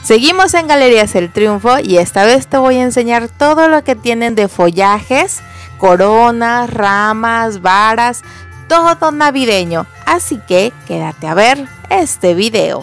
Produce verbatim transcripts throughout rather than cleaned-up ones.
Seguimos en Galerías El Triunfo y esta vez te voy a enseñar todo lo que tienen de follajes, coronas, ramas, varas, todo navideño. Así que quédate a ver este video.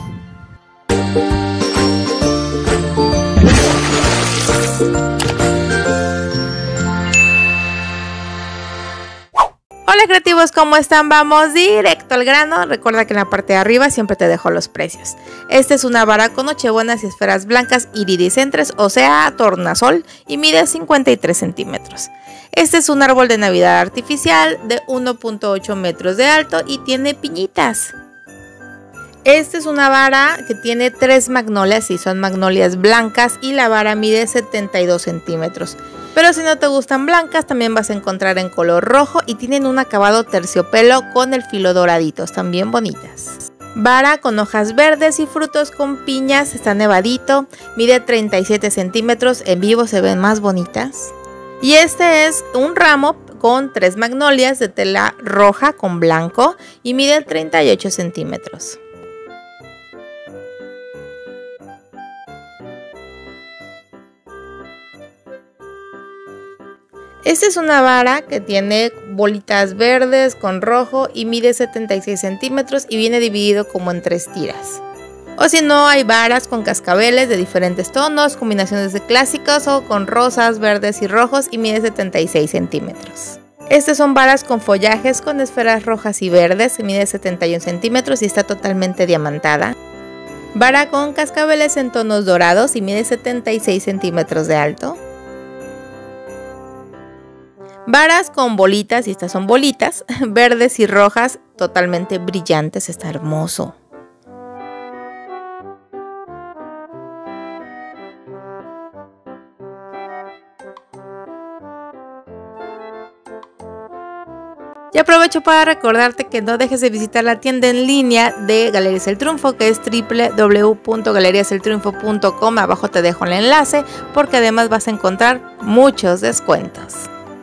Hola creativos, ¿cómo están? Vamos directo al grano. Recuerda que en la parte de arriba siempre te dejo los precios. Esta es una vara con nochebuenas y esferas blancas iridiscentes, o sea, tornasol, y mide cincuenta y tres centímetros. Este es un árbol de Navidad artificial de uno punto ocho metros de alto y tiene piñitas. Esta es una vara que tiene tres magnolias y son magnolias blancas y la vara mide setenta y dos centímetros. Pero si no te gustan blancas, también vas a encontrar en color rojo y tienen un acabado terciopelo con el filo doradito, están bien bonitas. Vara con hojas verdes y frutos con piñas, está nevadito, mide treinta y siete centímetros, en vivo se ven más bonitas. Y este es un ramo con tres magnolias de tela roja con blanco y mide treinta y ocho centímetros. Esta es una vara que tiene bolitas verdes con rojo y mide setenta y seis centímetros y viene dividido como en tres tiras. O si no, hay varas con cascabeles de diferentes tonos, combinaciones de clásicos o con rosas, verdes y rojos y mide setenta y seis centímetros. Estas son varas con follajes con esferas rojas y verdes, mide setenta y un centímetros y está totalmente diamantada. Vara con cascabeles en tonos dorados y mide setenta y seis centímetros de alto. Varas con bolitas, y estas son bolitas, verdes y rojas, totalmente brillantes, está hermoso. Y aprovecho para recordarte que no dejes de visitar la tienda en línea de Galerías El Triunfo, que es doble u doble u doble u punto galerías el triunfo punto com. Abajo te dejo el enlace porque además vas a encontrar muchos descuentos.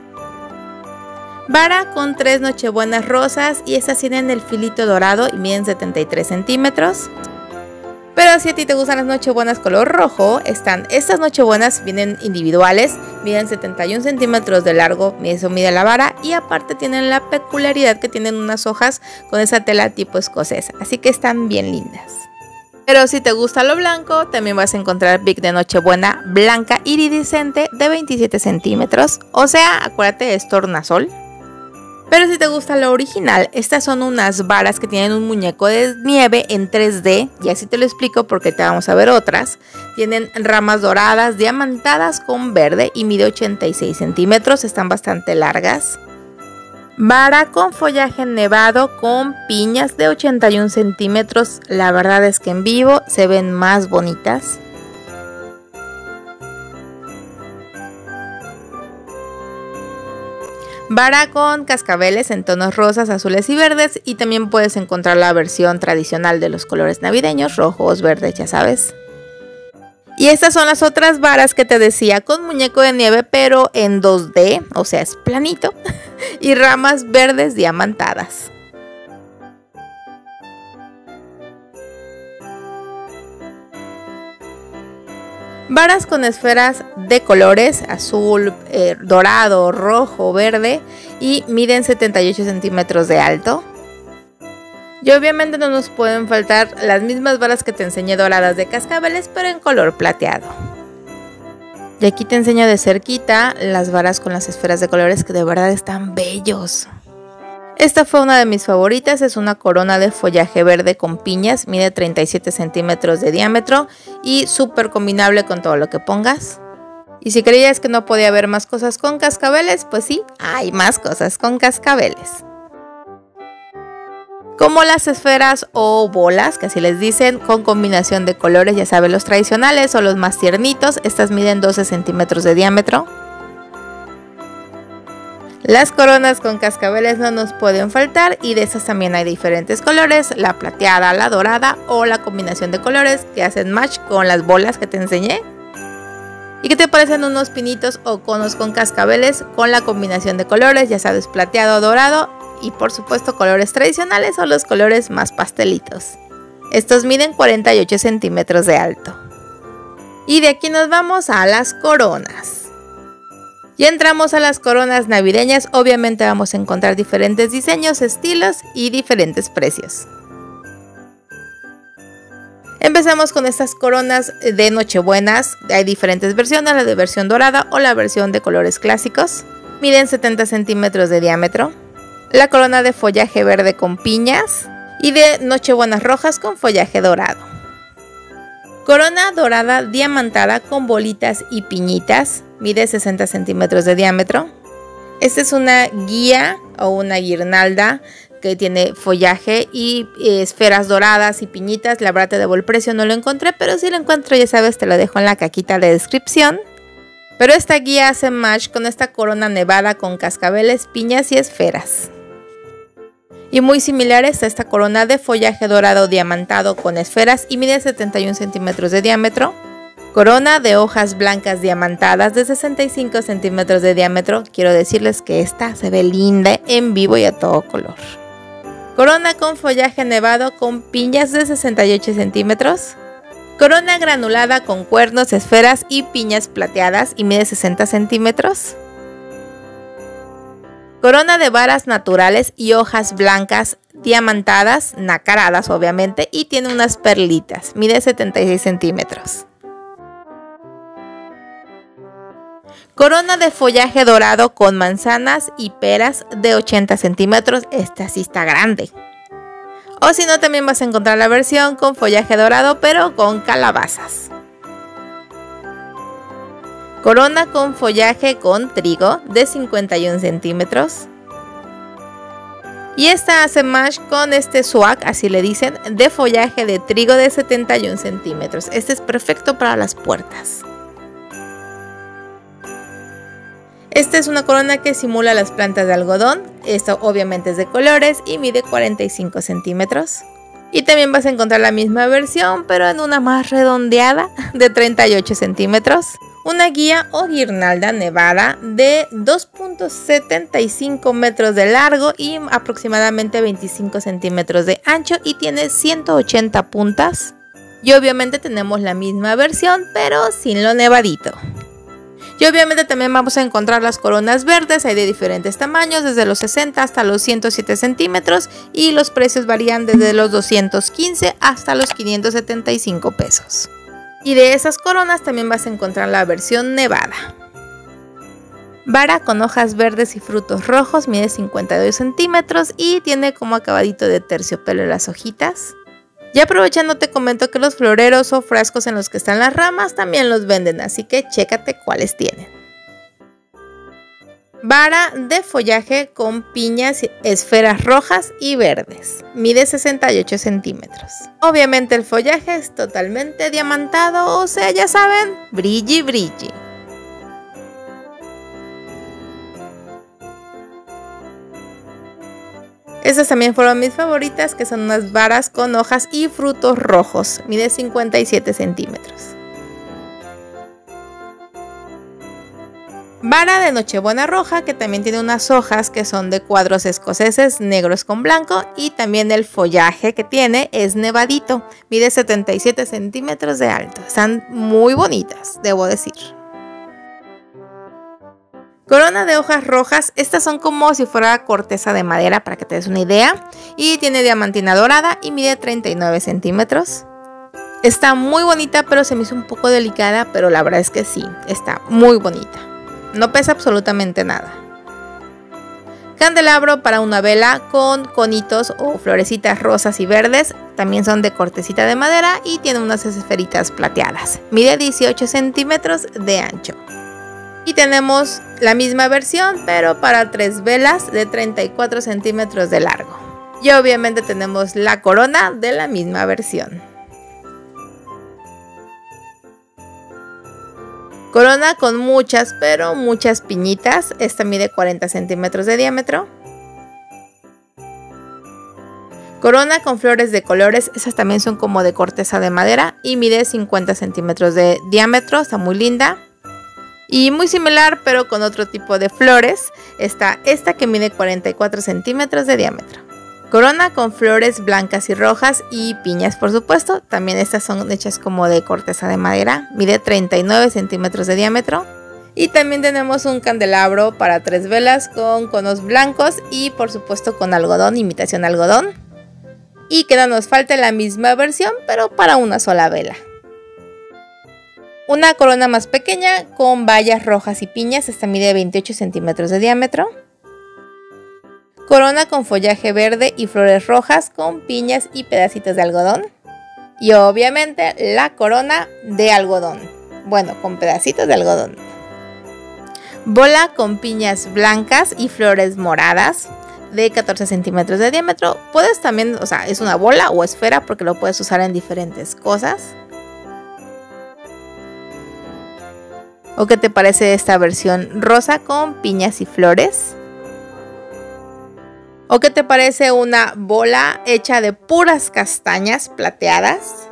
Vara con tres nochebuenas rosas y estas tienen el filito dorado y miden setenta y tres centímetros. Pero si a ti te gustan las nochebuenas color rojo, están estas nochebuenas, vienen individuales, miden setenta y un centímetros de largo, eso mide la vara y aparte tienen la peculiaridad que tienen unas hojas con esa tela tipo escocesa, así que están bien lindas. Pero si te gusta lo blanco, también vas a encontrar Big de Nochebuena blanca iridiscente de veintisiete centímetros, o sea, acuérdate, es tornasol. Pero si te gusta lo original, estas son unas varas que tienen un muñeco de nieve en tres D, y así te lo explico porque te vamos a ver otras. Tienen ramas doradas, diamantadas con verde y mide ochenta y seis centímetros, están bastante largas. Vara con follaje nevado con piñas de ochenta y un centímetros, la verdad es que en vivo se ven más bonitas. Vara con cascabeles en tonos rosas, azules y verdes y también puedes encontrar la versión tradicional de los colores navideños, rojos, verdes, ya sabes. Y estas son las otras varas que te decía, con muñeco de nieve pero en dos D, o sea es planito, y ramas verdes diamantadas. Varas con esferas de colores, azul, eh, dorado, rojo, verde y miden setenta y ocho centímetros de alto. Y obviamente no nos pueden faltar las mismas varas que te enseñé doradas de cascabeles, pero en color plateado. Y aquí te enseño de cerquita las varas con las esferas de colores que de verdad están bellos. Esta fue una de mis favoritas, es una corona de follaje verde con piñas, mide treinta y siete centímetros de diámetro y súper combinable con todo lo que pongas. Y si creías que no podía haber más cosas con cascabeles, pues sí, hay más cosas con cascabeles. Como las esferas o bolas, que así les dicen, con combinación de colores, ya saben, los tradicionales o los más tiernitos, estas miden doce centímetros de diámetro. Las coronas con cascabeles no nos pueden faltar y de esas también hay diferentes colores, la plateada, la dorada o la combinación de colores que hacen match con las bolas que te enseñé. ¿Y qué te parecen unos pinitos o conos con cascabeles con la combinación de colores? Ya sabes, plateado, dorado y por supuesto colores tradicionales o los colores más pastelitos. Estos miden cuarenta y ocho centímetros de alto. Y de aquí nos vamos a las coronas. Y entramos a las coronas navideñas. Obviamente vamos a encontrar diferentes diseños, estilos y diferentes precios. Empezamos con estas coronas de Nochebuenas. Hay diferentes versiones, la de versión dorada o la versión de colores clásicos. Miden setenta centímetros de diámetro. La corona de follaje verde con piñas y de Nochebuenas rojas con follaje dorado. Corona dorada diamantada con bolitas y piñitas. Mide sesenta centímetros de diámetro. Esta es una guía o una guirnalda que tiene follaje y esferas doradas y piñitas. La verdad te debo el precio, no lo encontré, pero si lo encuentro ya sabes, te lo dejo en la cajita de descripción. Pero esta guía hace match con esta corona nevada con cascabeles, piñas y esferas. Y muy similares a esta corona de follaje dorado diamantado con esferas y mide setenta y un centímetros de diámetro. Corona de hojas blancas diamantadas de sesenta y cinco centímetros de diámetro. Quiero decirles que esta se ve linda en vivo y a todo color. Corona con follaje nevado con piñas de sesenta y ocho centímetros. Corona granulada con cuernos, esferas y piñas plateadas y mide sesenta centímetros. Corona de varas naturales y hojas blancas diamantadas, nacaradas obviamente, y tiene unas perlitas. Mide setenta y seis centímetros. Corona de follaje dorado con manzanas y peras de ochenta centímetros. Esta sí está grande. O si no, también vas a encontrar la versión con follaje dorado pero con calabazas. Corona con follaje con trigo de cincuenta y un centímetros. Y esta hace match con este swag, así le dicen, de follaje de trigo de setenta y un centímetros. Este es perfecto para las puertas. Esta es una corona que simula las plantas de algodón. Esto obviamente es de colores y mide cuarenta y cinco centímetros. Y también vas a encontrar la misma versión, pero en una más redondeada de treinta y ocho centímetros. Una guía o guirnalda nevada de dos punto setenta y cinco metros de largo y aproximadamente veinticinco centímetros de ancho y tiene ciento ochenta puntas. Y obviamente tenemos la misma versión, pero sin lo nevadito. Y obviamente también vamos a encontrar las coronas verdes, hay de diferentes tamaños, desde los sesenta hasta los ciento siete centímetros y los precios varían desde los doscientos quince hasta los quinientos setenta y cinco pesos. Y de esas coronas también vas a encontrar la versión nevada. Vara con hojas verdes y frutos rojos, mide cincuenta y dos centímetros y tiene como acabadito de terciopelo las hojitas. Y aprovechando te comento que los floreros o frascos en los que están las ramas también los venden, así que chécate cuáles tienen. Vara de follaje con piñas, esferas rojas y verdes. Mide sesenta y ocho centímetros. Obviamente el follaje es totalmente diamantado, o sea, ya saben, brilli brilli. Estas también fueron mis favoritas, que son unas varas con hojas y frutos rojos. Mide cincuenta y siete centímetros. Vara de Nochebuena roja, que también tiene unas hojas que son de cuadros escoceses negros con blanco, y también el follaje que tiene es nevadito. Mide setenta y siete centímetros de alto. Están muy bonitas, debo decir. Corona de hojas rojas, estas son como si fuera corteza de madera para que te des una idea. Y tiene diamantina dorada y mide treinta y nueve centímetros. Está muy bonita, pero se me hizo un poco delicada, pero la verdad es que sí, está muy bonita. No pesa absolutamente nada. Candelabro para una vela con conitos o florecitas rosas y verdes. También son de cortecita de madera y tiene unas esferitas plateadas. Mide dieciocho centímetros de ancho. Y tenemos la misma versión, pero para tres velas de treinta y cuatro centímetros de largo. Y obviamente tenemos la corona de la misma versión. Corona con muchas, pero muchas piñitas. Esta mide cuarenta centímetros de diámetro. Corona con flores de colores. Esas también son como de corteza de madera y mide cincuenta centímetros de diámetro. Está muy linda. Y muy similar, pero con otro tipo de flores, está esta que mide cuarenta y cuatro centímetros de diámetro. Corona con flores blancas y rojas y piñas, por supuesto. También estas son hechas como de corteza de madera. Mide treinta y nueve centímetros de diámetro. Y también tenemos un candelabro para tres velas con conos blancos y por supuesto con algodón, imitación algodón. Y que no nos falte la misma versión, pero para una sola vela. Una corona más pequeña con bayas rojas y piñas. Esta mide veintiocho centímetros de diámetro. Corona con follaje verde y flores rojas con piñas y pedacitos de algodón. Y obviamente la corona de algodón. Bueno, con pedacitos de algodón. Bola con piñas blancas y flores moradas de catorce centímetros de diámetro. Puedes también, o sea, es una bola o esfera porque lo puedes usar en diferentes cosas. ¿O qué te parece esta versión rosa con piñas y flores? ¿O qué te parece una bola hecha de puras castañas plateadas?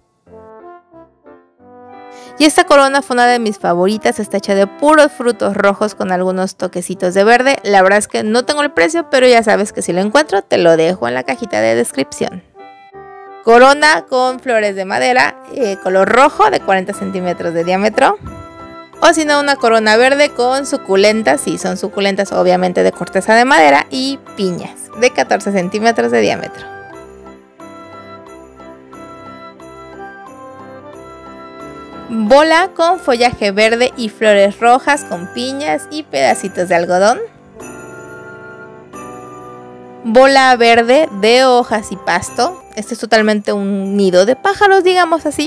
Y esta corona fue una de mis favoritas, está hecha de puros frutos rojos con algunos toquecitos de verde. La verdad es que no tengo el precio, pero ya sabes que si lo encuentro te lo dejo en la cajita de descripción. Corona con flores de madera, eh, color rojo de cuarenta centímetros de diámetro. O si no, una corona verde con suculentas, sí, son suculentas obviamente de corteza de madera y piñas de catorce centímetros de diámetro. Bola con follaje verde y flores rojas con piñas y pedacitos de algodón. Bola verde de hojas y pasto. Este es totalmente un nido de pájaros, digamos así.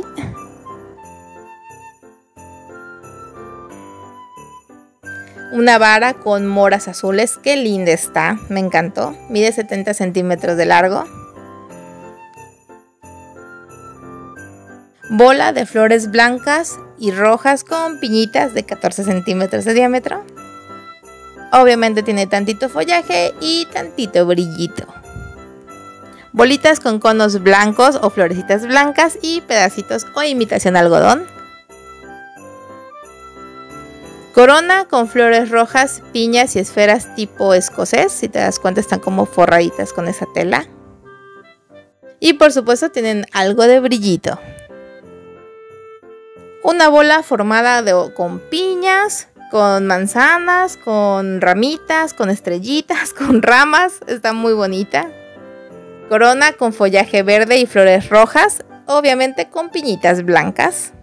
Una vara con moras azules, qué linda está, me encantó. Mide setenta centímetros de largo. Bola de flores blancas y rojas con piñitas de catorce centímetros de diámetro. Obviamente tiene tantito follaje y tantito brillito. Bolitas con conos blancos o florecitas blancas y pedacitos o imitación algodón. Corona con flores rojas, piñas y esferas tipo escocés. Si te das cuenta están como forraditas con esa tela. Y por supuesto tienen algo de brillito. Una bola formada de, con piñas, con manzanas, con ramitas, con estrellitas, con ramas. Está muy bonita. Corona con follaje verde y flores rojas, obviamente con piñitas blancas.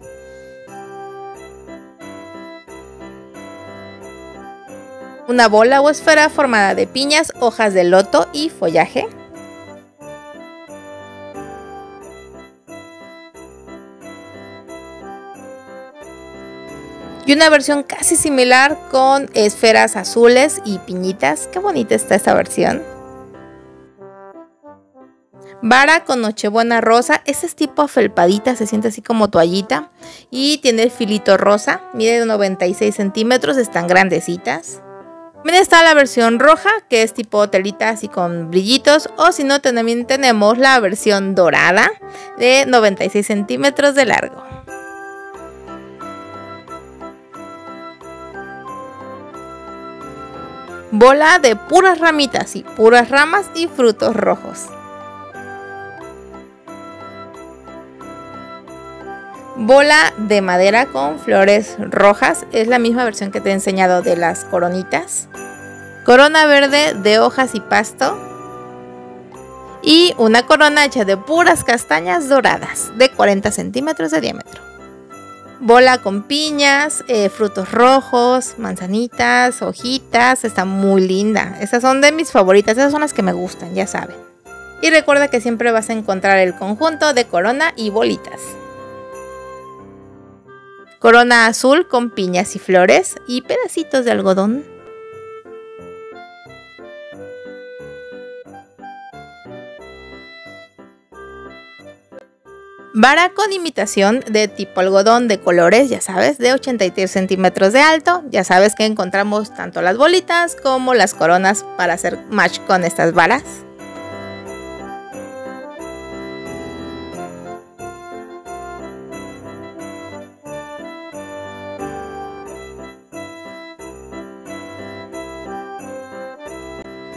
Una bola o esfera formada de piñas, hojas de loto y follaje. Y una versión casi similar con esferas azules y piñitas. Qué bonita está esta versión. Vara con nochebuena rosa. Esta es tipo afelpadita, se siente así como toallita. Y tiene el filito rosa. Mide noventa y seis centímetros, están grandecitas. También está la versión roja, que es tipo telita así con brillitos. O si no, también tenemos la versión dorada de noventa y seis centímetros de largo. Bola de puras ramitas y puras ramas y frutos rojos. Bola de madera con flores rojas. Es la misma versión que te he enseñado de las coronitas. Corona verde de hojas y pasto. Y una corona hecha de puras castañas doradas de cuarenta centímetros de diámetro. Bola con piñas, eh, frutos rojos, manzanitas, hojitas. Está muy linda. Estas son de mis favoritas. Esas son las que me gustan, ya saben. Y recuerda que siempre vas a encontrar el conjunto de corona y bolitas. Corona azul con piñas y flores y pedacitos de algodón. Vara con imitación de tipo algodón de colores, ya sabes, de ochenta y tres centímetros de alto. Ya sabes que encontramos tanto las bolitas como las coronas para hacer match con estas varas.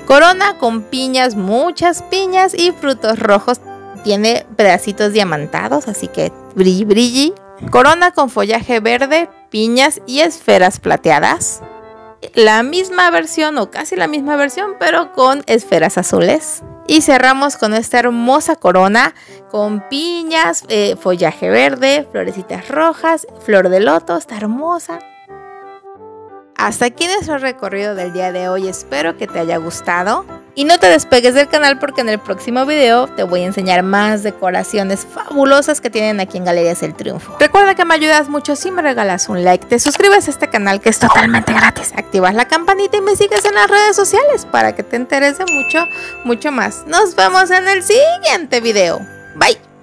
Corona con piñas, muchas piñas y frutos rojos. Tiene pedacitos diamantados, así que brilli brilli. Corona con follaje verde, piñas y esferas plateadas. La misma versión o casi la misma versión, pero con esferas azules. Y cerramos con esta hermosa corona con piñas, eh, follaje verde, florecitas rojas, flor de loto. Está hermosa. Hasta aquí nuestro recorrido del día de hoy. Espero que te haya gustado. Y no te despegues del canal porque en el próximo video te voy a enseñar más decoraciones fabulosas que tienen aquí en Galerías El Triunfo. Recuerda que me ayudas mucho si me regalas un like, te suscribes a este canal que es totalmente gratis, activas la campanita y me sigues en las redes sociales para que te enteres de mucho, mucho más. Nos vemos en el siguiente video. Bye.